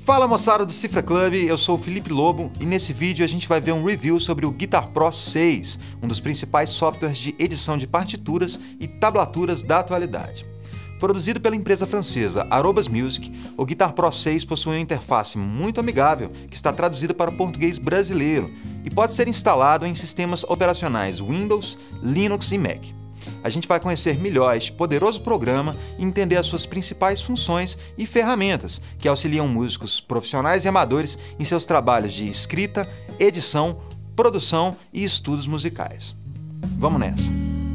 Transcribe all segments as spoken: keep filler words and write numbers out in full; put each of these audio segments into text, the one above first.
Fala moçada do Cifra Club, eu sou o Felipe Lobo e nesse vídeo a gente vai ver um review sobre o Guitar Pro seis, um dos principais softwares de edição de partituras e tablaturas da atualidade. Produzido pela empresa francesa Arobas Music, o Guitar Pro seis possui uma interface muito amigável que está traduzida para o português brasileiro e pode ser instalado em sistemas operacionais Windows, Linux e Mac. A gente vai conhecer melhor este poderoso programa e entender as suas principais funções e ferramentas que auxiliam músicos profissionais e amadores em seus trabalhos de escrita, edição, produção e estudos musicais. Vamos nessa!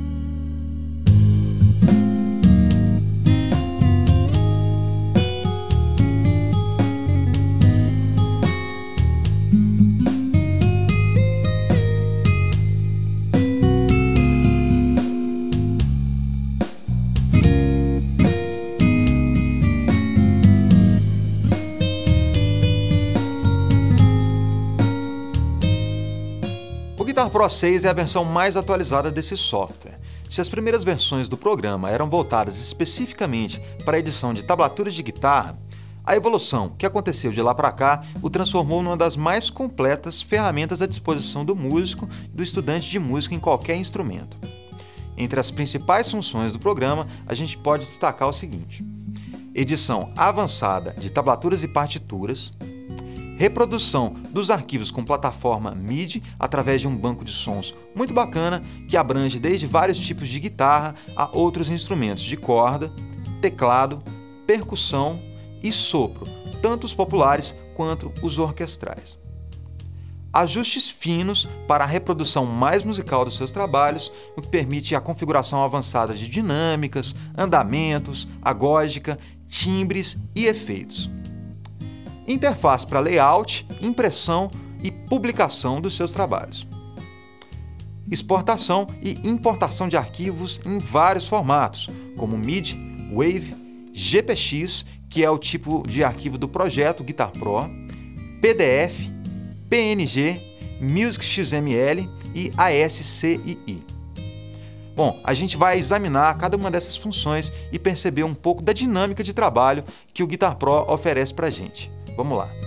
O Guitar Pro seis é a versão mais atualizada desse software. Se as primeiras versões do programa eram voltadas especificamente para a edição de tablaturas de guitarra, a evolução que aconteceu de lá para cá o transformou numa das mais completas ferramentas à disposição do músico e do estudante de música em qualquer instrumento. Entre as principais funções do programa, a gente pode destacar o seguinte: edição avançada de tablaturas e partituras, reprodução dos arquivos com plataforma M I D I através de um banco de sons muito bacana que abrange desde vários tipos de guitarra a outros instrumentos de corda, teclado, percussão e sopro, tanto os populares quanto os orquestrais. Ajustes finos para a reprodução mais musical dos seus trabalhos, o que permite a configuração avançada de dinâmicas, andamentos, agógica, timbres e efeitos. Interface para layout, impressão e publicação dos seus trabalhos. Exportação e importação de arquivos em vários formatos, como M I D I, Wave, G P X, que é o tipo de arquivo do projeto Guitar Pro, P D F, P N G, Music X M L e A S C I I. Bom, a gente vai examinar cada uma dessas funções e perceber um pouco da dinâmica de trabalho que o Guitar Pro oferece para a gente. Vamos lá!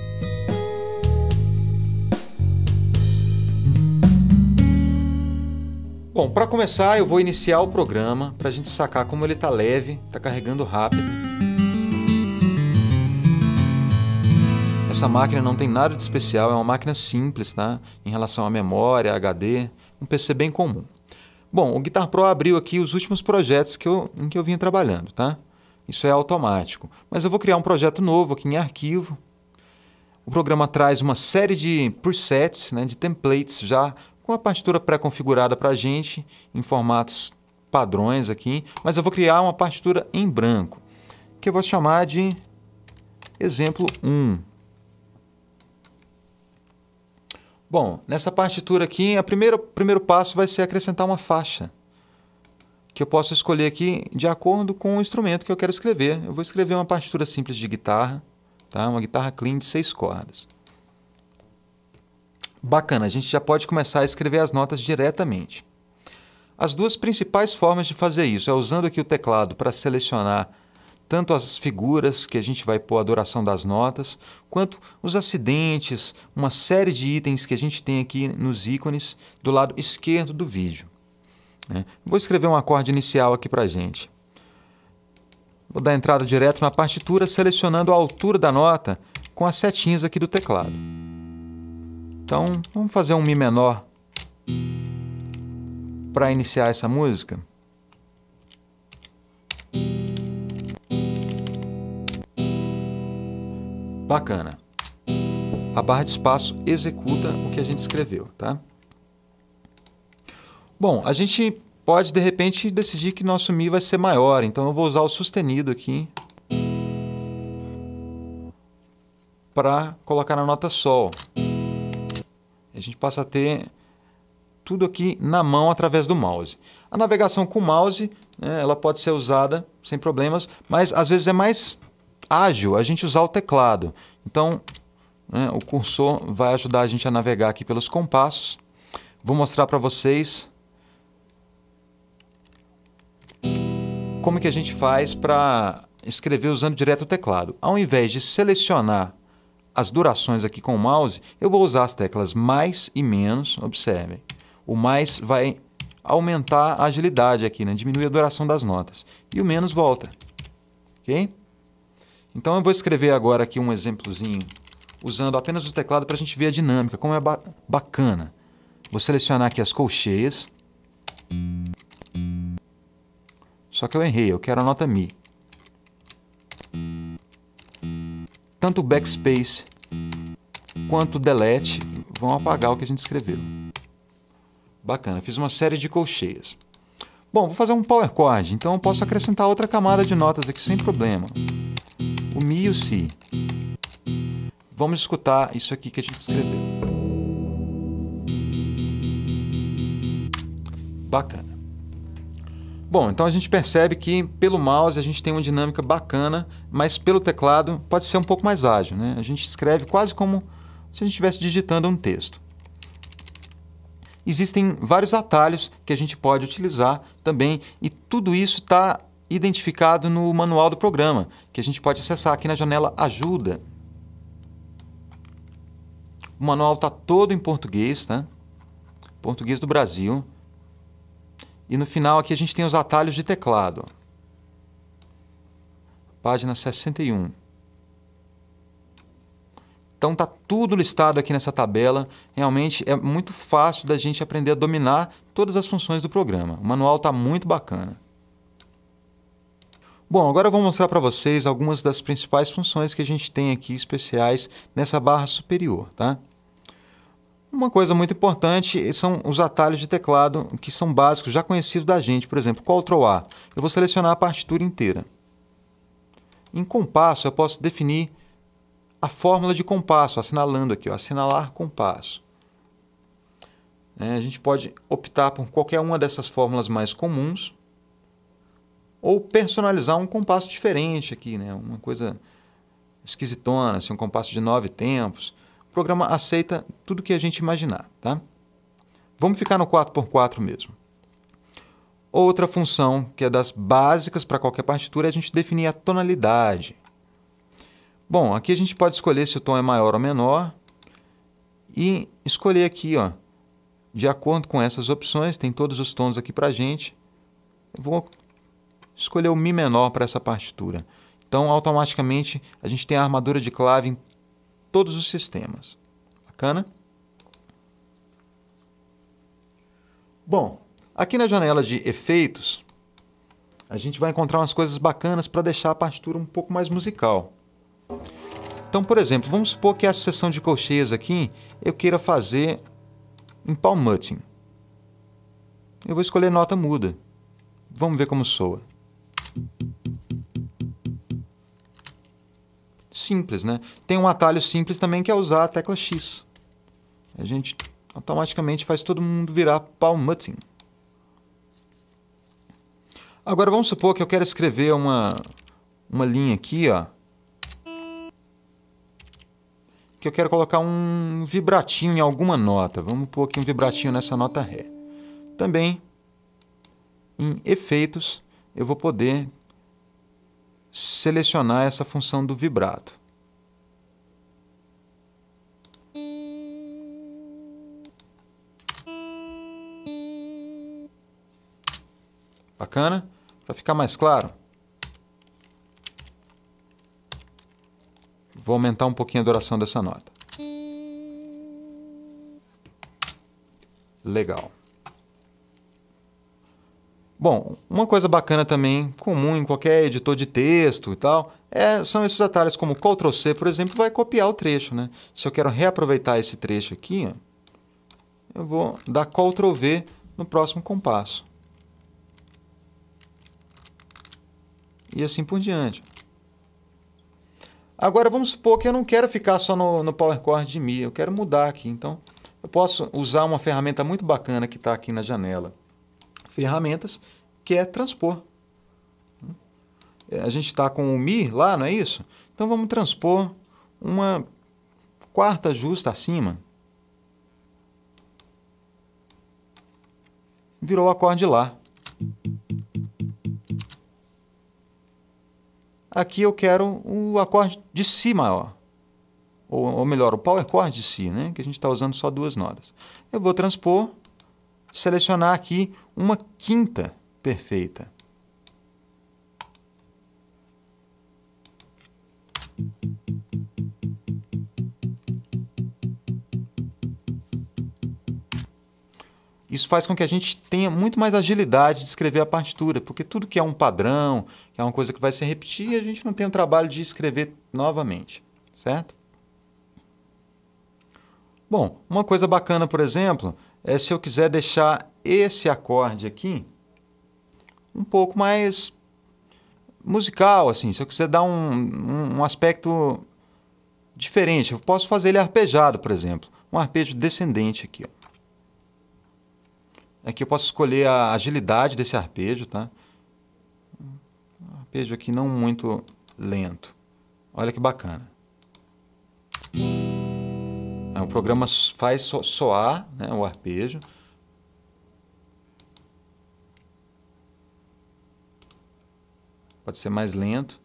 Bom, para começar eu vou iniciar o programa para a gente sacar como ele está leve, está carregando rápido. Essa máquina não tem nada de especial, é uma máquina simples, tá? Em relação à memória, H D, um P C bem comum. Bom, o Guitar Pro abriu aqui os últimos projetos que eu, em que eu vinha trabalhando, tá? Isso é automático, mas eu vou criar um projeto novo aqui em arquivo. O programa traz uma série de presets, né, de templates já com a partitura pré-configurada para a gente em formatos padrões aqui, mas eu vou criar uma partitura em branco, que eu vou chamar de exemplo um. Bom, nessa partitura aqui, o primeiro, primeiro passo vai ser acrescentar uma faixa, que eu posso escolher aqui de acordo com o instrumento que eu quero escrever. Eu vou escrever uma partitura simples de guitarra. Tá? Uma guitarra clean de seis cordas. Bacana, a gente já pode começar a escrever as notas diretamente. As duas principais formas de fazer isso é usando aqui o teclado para selecionar tanto as figuras que a gente vai pôr a duração das notas, quanto os acidentes, uma série de itens que a gente tem aqui nos ícones do lado esquerdo do vídeo. Né? Vou escrever um acorde inicial aqui para a gente. Vou dar entrada direto na partitura, selecionando a altura da nota com as setinhas aqui do teclado. Então, vamos fazer um Mi menor para iniciar essa música. Bacana. A barra de espaço executa o que a gente escreveu, tá? Bom, a gente pode, de repente, decidir que nosso Mi vai ser maior, então eu vou usar o sustenido aqui para colocar na nota Sol. A gente passa a ter tudo aqui na mão através do mouse. A navegação com o mouse, né, ela pode ser usada sem problemas, mas às vezes é mais ágil a gente usar o teclado. Então, né, o cursor vai ajudar a gente a navegar aqui pelos compassos. Vou mostrar para vocês como que a gente faz para escrever usando direto o teclado. Ao invés de selecionar as durações aqui com o mouse, eu vou usar as teclas mais e menos, observem. O mais vai aumentar a agilidade aqui, né? Diminui a duração das notas. E o menos volta. Ok? Então eu vou escrever agora aqui um exemplozinho, usando apenas o teclado para a gente ver a dinâmica, como é ba bacana. Vou selecionar aqui as colcheias. Só que eu errei, eu quero a nota Mi. Tanto o backspace quanto o delete vão apagar o que a gente escreveu. Bacana, fiz uma série de colcheias. Bom, vou fazer um power chord, então eu posso acrescentar outra camada de notas aqui sem problema. O Mi e o Si. Vamos escutar isso aqui que a gente escreveu. Bacana. Bom, então a gente percebe que pelo mouse a gente tem uma dinâmica bacana, mas pelo teclado pode ser um pouco mais ágil, né? A gente escreve quase como se a gente estivesse digitando um texto. Existem vários atalhos que a gente pode utilizar também, e tudo isso está identificado no manual do programa, que a gente pode acessar aqui na janela Ajuda. O manual está todo em português, tá? Português do Brasil. E no final aqui a gente tem os atalhos de teclado. Página sessenta e um. Então está tudo listado aqui nessa tabela. Realmente é muito fácil da gente aprender a dominar todas as funções do programa. O manual está muito bacana. Bom, agora eu vou mostrar para vocês algumas das principais funções que a gente tem aqui especiais nessa barra superior, tá? Uma coisa muito importante são os atalhos de teclado que são básicos, já conhecidos da gente. Por exemplo, control A. Eu vou selecionar a partitura inteira. Em compasso, eu posso definir a fórmula de compasso, assinalando aqui, ó, assinalar compasso. É, a gente pode optar por qualquer uma dessas fórmulas mais comuns ou personalizar um compasso diferente aqui, né? Uma coisa esquisitona, assim, um compasso de nove tempos. O programa aceita tudo que a gente imaginar, tá? Vamos ficar no quatro por quatro mesmo. Outra função que é das básicas para qualquer partitura é a gente definir a tonalidade. Bom, aqui a gente pode escolher se o tom é maior ou menor e escolher aqui, ó, de acordo com essas opções, tem todos os tons aqui para a gente. Eu vou escolher o Mi menor para essa partitura. Então, automaticamente, a gente tem a armadura de clave em todos os sistemas. Bacana? Bom, aqui na janela de efeitos, a gente vai encontrar umas coisas bacanas para deixar a partitura um pouco mais musical. Então, por exemplo, vamos supor que essa seção de colcheias aqui eu queira fazer em palm muting. Eu vou escolher nota muda. Vamos ver como soa. Simples, né? Tem um atalho simples também que é usar a tecla X. A gente automaticamente faz todo mundo virar palm muting. Agora vamos supor que eu quero escrever uma, uma linha aqui, ó, que eu quero colocar um vibratinho em alguma nota. Vamos pôr aqui um vibratinho nessa nota Ré. Também, em efeitos, eu vou poder selecionar essa função do vibrato. Bacana? Para ficar mais claro, vou aumentar um pouquinho a duração dessa nota. Legal. Bom, uma coisa bacana também, comum em qualquer editor de texto e tal, é, são esses atalhos como control C, por exemplo, vai copiar o trecho, né? Se eu quero reaproveitar esse trecho aqui, ó, eu vou dar control V no próximo compasso. E assim por diante. Agora vamos supor que eu não quero ficar só no, no power chord de Mi, eu quero mudar aqui. Então eu posso usar uma ferramenta muito bacana que está aqui na janela. Ferramentas, que é transpor. A gente está com o Mi lá, não é isso? Então vamos transpor uma quarta justa acima. Virou o acorde Lá. Aqui eu quero o acorde de Si maior. ou, ou melhor, o power chord de Si, né, que a gente está usando só duas notas. Eu vou transpor, selecionar aqui uma quinta perfeita. Isso faz com que a gente tenha muito mais agilidade de escrever a partitura, porque tudo que é um padrão, que é uma coisa que vai se repetir, a gente não tem o trabalho de escrever novamente, certo? Bom, uma coisa bacana, por exemplo, é se eu quiser deixar esse acorde aqui um pouco mais musical, assim, se eu quiser dar um, um, um aspecto diferente, eu posso fazer ele arpejado, por exemplo, um arpejo descendente aqui, ó. Aqui eu posso escolher a agilidade desse arpejo, tá? Um arpejo aqui não muito lento. Olha que bacana. O programa faz soar, né, o arpejo. Pode ser mais lento.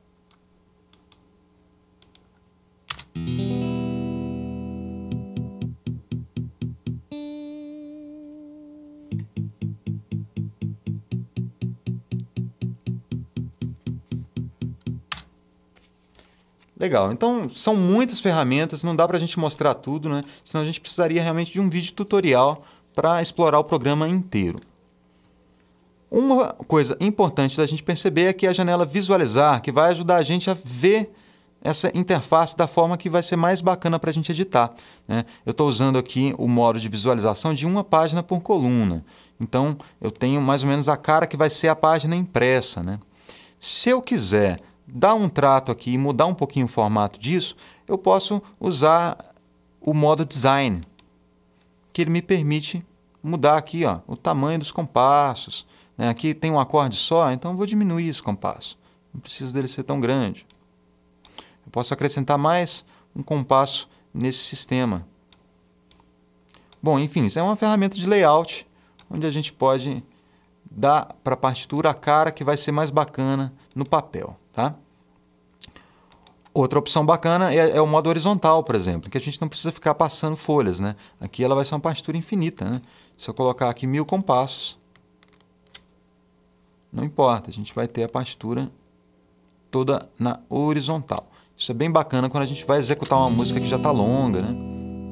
Legal, então são muitas ferramentas, não dá para a gente mostrar tudo, né? Senão a gente precisaria realmente de um vídeo tutorial para explorar o programa inteiro. Uma coisa importante da gente perceber é que a janela visualizar, que vai ajudar a gente a ver essa interface da forma que vai ser mais bacana para a gente editar, né? Eu estou usando aqui o modo de visualização de uma página por coluna, então eu tenho mais ou menos a cara que vai ser a página impressa, né? Se eu quiser dar um trato aqui e mudar um pouquinho o formato disso, eu posso usar o modo design, que ele me permite mudar aqui, ó, o tamanho dos compassos, né? Aqui tem um acorde só, então eu vou diminuir esse compasso, não precisa dele ser tão grande. Eu posso acrescentar mais um compasso nesse sistema. Bom, enfim, isso é uma ferramenta de layout, onde a gente pode dar para a partitura a cara que vai ser mais bacana no papel. Tá? Outra opção bacana é, é o modo horizontal, por exemplo, que a gente não precisa ficar passando folhas, né? Aqui ela vai ser uma partitura infinita, né? Se eu colocar aqui mil compassos, não importa, a gente vai ter a partitura toda na horizontal. Isso é bem bacana quando a gente vai executar uma música que já está longa, né?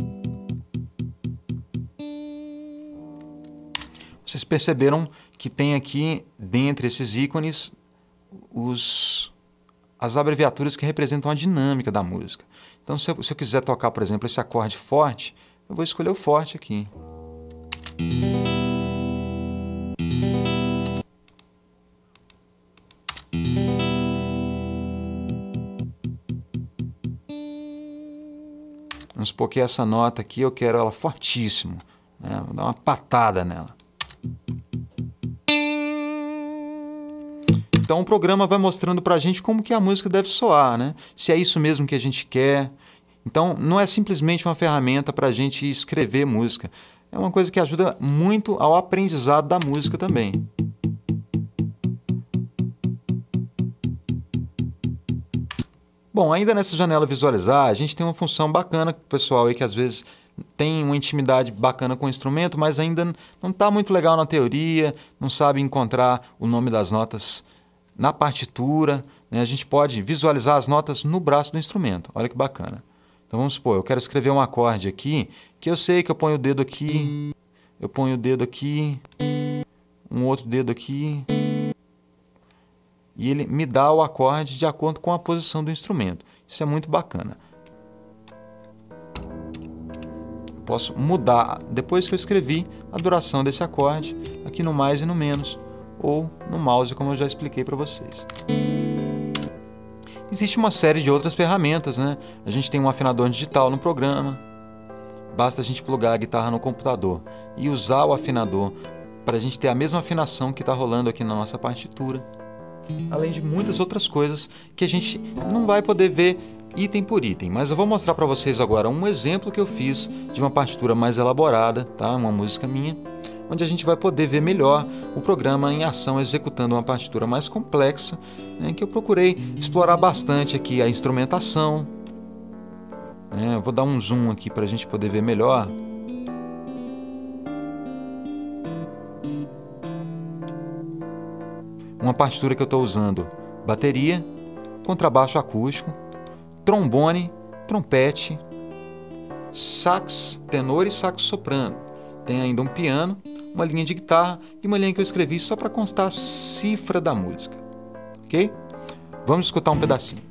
Vocês perceberam que tem aqui, dentre esses ícones, os, as abreviaturas que representam a dinâmica da música. Então, se eu, se eu quiser tocar, por exemplo, esse acorde forte, eu vou escolher o forte aqui. Vamos supor que essa nota aqui eu quero ela fortíssimo, né? Vou dar uma patada nela. Então o programa vai mostrando para a gente como que a música deve soar, né? Se é isso mesmo que a gente quer. Então não é simplesmente uma ferramenta para a gente escrever música. É uma coisa que ajuda muito ao aprendizado da música também. Bom, ainda nessa janela visualizar, a gente tem uma função bacana para o pessoal aí que às vezes tem uma intimidade bacana com o instrumento, mas ainda não está muito legal na teoria, não sabe encontrar o nome das notas na partitura, né? A gente pode visualizar as notas no braço do instrumento. Olha que bacana. Então vamos supor, eu quero escrever um acorde aqui, que eu sei que eu ponho o dedo aqui, eu ponho o dedo aqui, um outro dedo aqui, e ele me dá o acorde de acordo com a posição do instrumento. Isso é muito bacana. Eu posso mudar, depois que eu escrevi, a duração desse acorde, aqui no mais e no menos, ou no mouse, como eu já expliquei para vocês. Existe uma série de outras ferramentas, né? A gente tem um afinador digital no programa. Basta a gente plugar a guitarra no computador e usar o afinador para a gente ter a mesma afinação que está rolando aqui na nossa partitura. Além de muitas outras coisas que a gente não vai poder ver item por item. Mas eu vou mostrar para vocês agora um exemplo que eu fiz de uma partitura mais elaborada, tá? Uma música minha, onde a gente vai poder ver melhor o programa em ação executando uma partitura mais complexa, né, que eu procurei explorar bastante aqui a instrumentação, É, eu vou dar um zoom aqui para a gente poder ver melhor. Uma partitura que eu estou usando: bateria, contrabaixo acústico, trombone, trompete, sax tenor e sax soprano. Tem ainda um piano, uma linha de guitarra e uma linha que eu escrevi só para constar a cifra da música. Ok? Vamos escutar um pedacinho.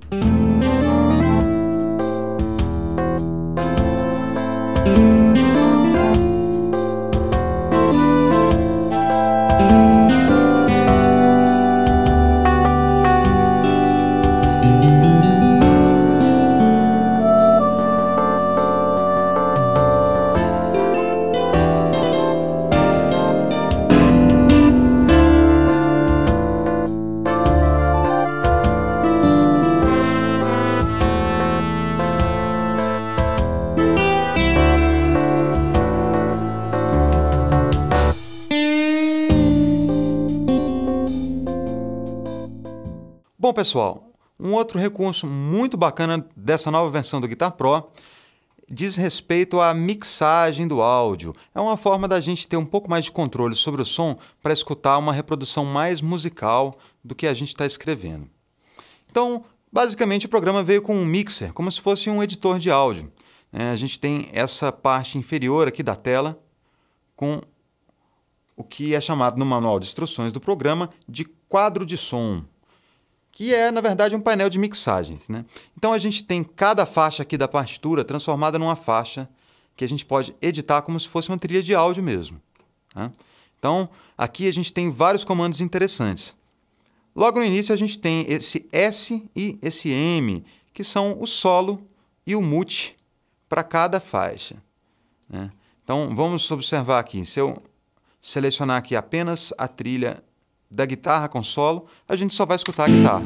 Bom, pessoal, um outro recurso muito bacana dessa nova versão do Guitar Pro diz respeito à mixagem do áudio. É uma forma da gente ter um pouco mais de controle sobre o som para escutar uma reprodução mais musical do que a gente está escrevendo. Então, basicamente, o programa veio com um mixer, como se fosse um editor de áudio. A gente tem essa parte inferior aqui da tela com o que é chamado no manual de instruções do programa de quadro de som, que é, na verdade, um painel de mixagens, né? Então, a gente tem cada faixa aqui da partitura transformada numa faixa que a gente pode editar como se fosse uma trilha de áudio mesmo, né? Então, aqui a gente tem vários comandos interessantes. Logo no início, a gente tem esse S e esse M, que são o solo e o mute para cada faixa, né? Então, vamos observar aqui. Se eu selecionar aqui apenas a trilha da guitarra com solo, a gente só vai escutar a guitarra.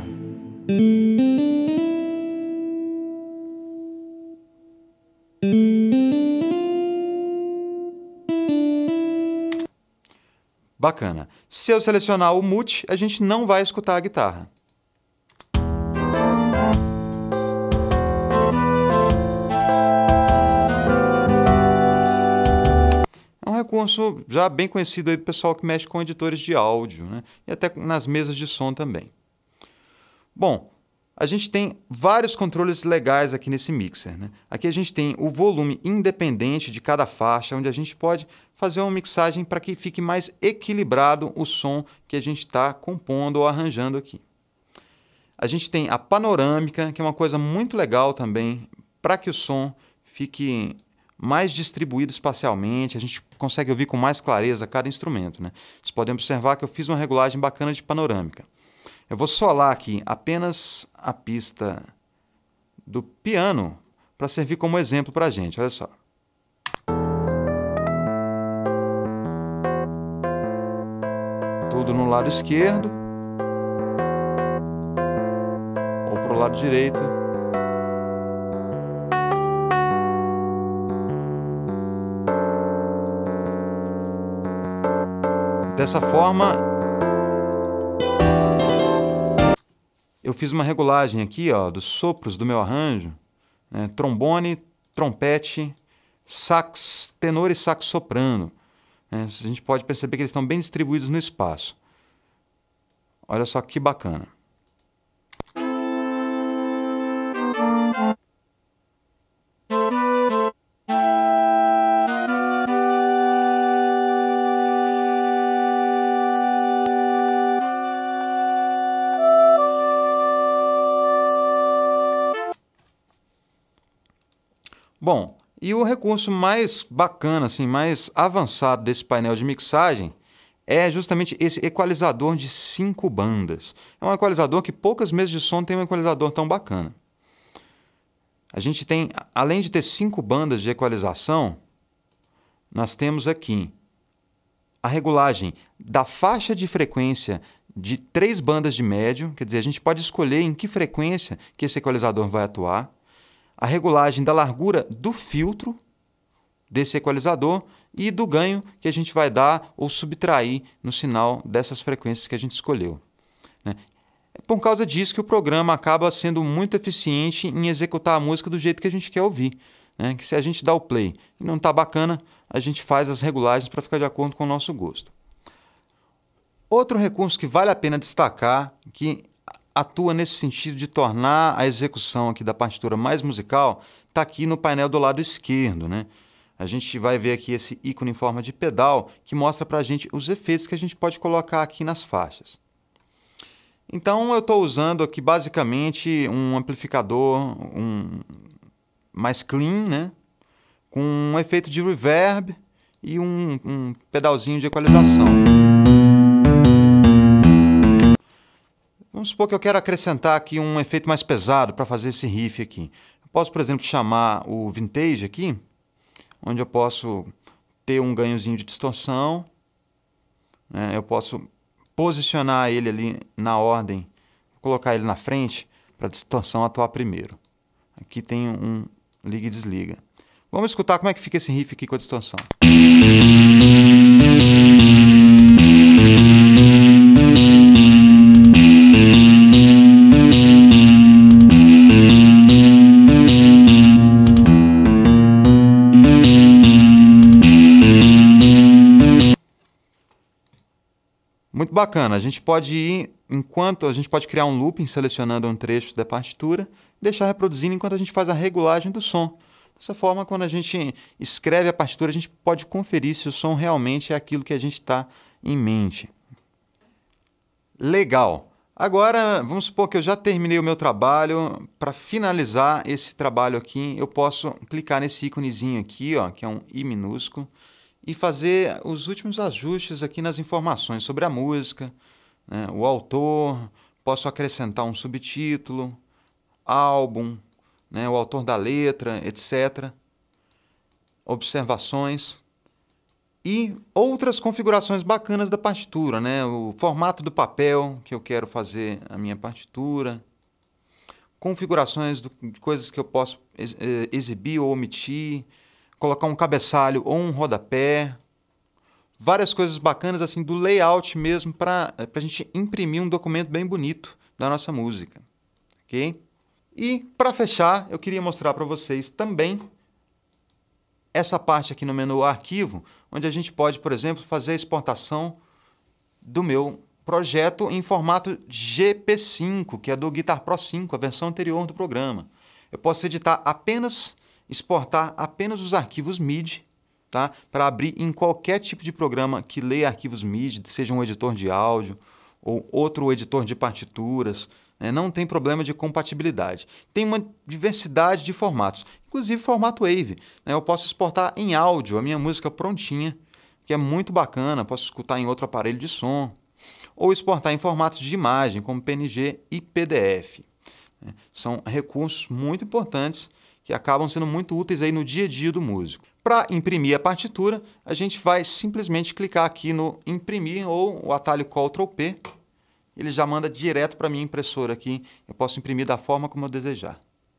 Bacana. Se eu selecionar o mute, a gente não vai escutar a guitarra. É um recurso já bem conhecido aí do pessoal que mexe com editores de áudio, né? E até nas mesas de som também. Bom, a gente tem vários controles legais aqui nesse mixer, né? Aqui a gente tem o volume independente de cada faixa, onde a gente pode fazer uma mixagem para que fique mais equilibrado o som que a gente está compondo ou arranjando aqui. A gente tem a panorâmica, que é uma coisa muito legal também, para que o som fique mais distribuído espacialmente, a gente consegue ouvir com mais clareza cada instrumento, né? Vocês podem observar que eu fiz uma regulagem bacana de panorâmica. Eu vou solar aqui apenas a pista do piano para servir como exemplo para a gente, olha só. Tudo no lado esquerdo ou para o lado direito. Dessa forma, eu fiz uma regulagem aqui, ó, dos sopros do meu arranjo, né? Trombone, trompete, sax tenor e sax soprano, né? A gente pode perceber que eles estão bem distribuídos no espaço. Olha só que bacana. Bom, e o recurso mais bacana, assim, mais avançado desse painel de mixagem é justamente esse equalizador de cinco bandas. É um equalizador que poucas mesas de som tem um equalizador tão bacana. A gente tem, além de ter cinco bandas de equalização, nós temos aqui a regulagem da faixa de frequência de três bandas de médio, quer dizer, a gente pode escolher em que frequência que esse equalizador vai atuar, a regulagem da largura do filtro desse equalizador e do ganho que a gente vai dar ou subtrair no sinal dessas frequências que a gente escolheu, né? É por causa disso que o programa acaba sendo muito eficiente em executar a música do jeito que a gente quer ouvir, né? Que se a gente dá o play e não está bacana, a gente faz as regulagens para ficar de acordo com o nosso gosto. Outro recurso que vale a pena destacar, que atua nesse sentido de tornar a execução aqui da partitura mais musical, está aqui no painel do lado esquerdo, né? A gente vai ver aqui esse ícone em forma de pedal que mostra para a gente os efeitos que a gente pode colocar aqui nas faixas. Então eu estou usando aqui basicamente um amplificador um, mais clean, né? Com um efeito de reverb e um, um pedalzinho de equalização. Vamos supor que eu quero acrescentar aqui um efeito mais pesado para fazer esse riff aqui. Eu posso, por exemplo, chamar o Vintage aqui, onde eu posso ter um ganhozinho de distorção, né? Eu posso posicionar ele ali na ordem, colocar ele na frente para a distorção atuar primeiro. Aqui tem um liga e desliga. Vamos escutar como é que fica esse riff aqui com a distorção. Muito bacana, a gente pode ir, enquanto a gente pode criar um looping selecionando um trecho da partitura, deixar reproduzindo enquanto a gente faz a regulagem do som. Dessa forma, quando a gente escreve a partitura, a gente pode conferir se o som realmente é aquilo que a gente está em mente. Legal! Agora, vamos supor que eu já terminei o meu trabalho. Para finalizar esse trabalho aqui, eu posso clicar nesse íconezinho aqui, ó, que é um I minúsculo, e fazer os últimos ajustes aqui nas informações sobre a música, né, o autor, posso acrescentar um subtítulo, álbum, né, o autor da letra, etcétera. Observações e outras configurações bacanas da partitura, né, o formato do papel que eu quero fazer a minha partitura, configurações do, de coisas que eu posso ex, exibir ou omitir, colocar um cabeçalho ou um rodapé, várias coisas bacanas assim do layout mesmo para a gente imprimir um documento bem bonito da nossa música, ok? E para fechar, eu queria mostrar para vocês também essa parte aqui no menu Arquivo, onde a gente pode, por exemplo, fazer a exportação do meu projeto em formato G P cinco, que é do Guitar Pro cinco, a versão anterior do programa. Eu posso editar apenas exportar apenas os arquivos M I D I, tá? Para abrir em qualquer tipo de programa que leia arquivos M I D I, seja um editor de áudio ou outro editor de partituras, né? Não tem problema de compatibilidade. Tem uma diversidade de formatos, inclusive formato WAV, né? Eu posso exportar em áudio a minha música prontinha, que é muito bacana, posso escutar em outro aparelho de som, ou exportar em formatos de imagem, como P N G e P D F. Né? São recursos muito importantes que acabam sendo muito úteis aí no dia a dia do músico. Para imprimir a partitura, a gente vai simplesmente clicar aqui no imprimir ou o atalho control P. Ele já manda direto para a minha impressora aqui. Eu posso imprimir da forma como eu desejar.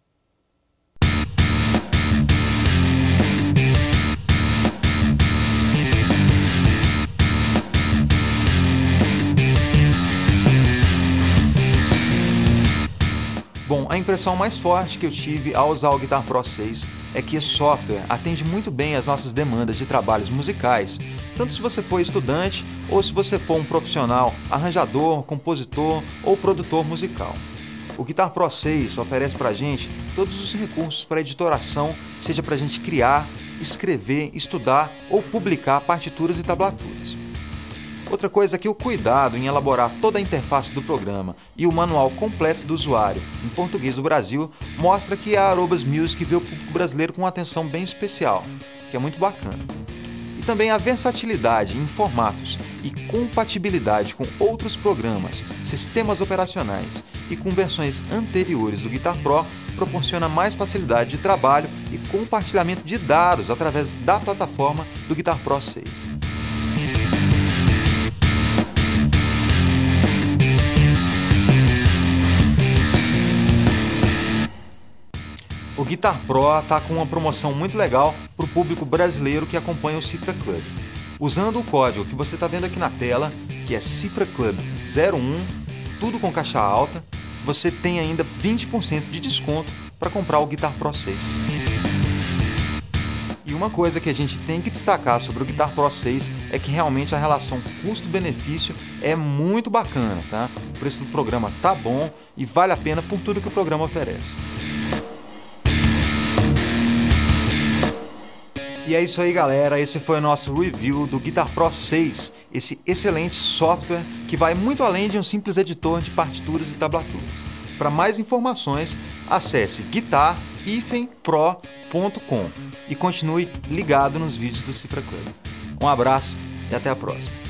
Bom, a impressão mais forte que eu tive ao usar o Guitar Pro seis é que esse software atende muito bem às nossas demandas de trabalhos musicais, tanto se você for estudante ou se você for um profissional, arranjador, compositor ou produtor musical. O Guitar Pro seis oferece para a gente todos os recursos para editoração, seja para a gente criar, escrever, estudar ou publicar partituras e tablaturas. Outra coisa é que o cuidado em elaborar toda a interface do programa e o manual completo do usuário em português do Brasil mostra que a Arobas Music vê o público brasileiro com uma atenção bem especial, que é muito bacana. E também a versatilidade em formatos e compatibilidade com outros programas, sistemas operacionais e com versões anteriores do Guitar Pro proporciona mais facilidade de trabalho e compartilhamento de dados através da plataforma do Guitar Pro seis. O Guitar Pro está com uma promoção muito legal para o público brasileiro que acompanha o Cifra Club. Usando o código que você está vendo aqui na tela, que é Cifra Club zero um, tudo com caixa alta, você tem ainda vinte por cento de desconto para comprar o Guitar Pro seis. E uma coisa que a gente tem que destacar sobre o Guitar Pro seis é que realmente a relação custo-benefício é muito bacana, tá? O preço do programa tá bom e vale a pena por tudo que o programa oferece. E é isso aí, galera, esse foi o nosso review do Guitar Pro seis, esse excelente software que vai muito além de um simples editor de partituras e tablaturas. Para mais informações, acesse guitar dash pro ponto com e continue ligado nos vídeos do Cifra Club. Um abraço e até a próxima!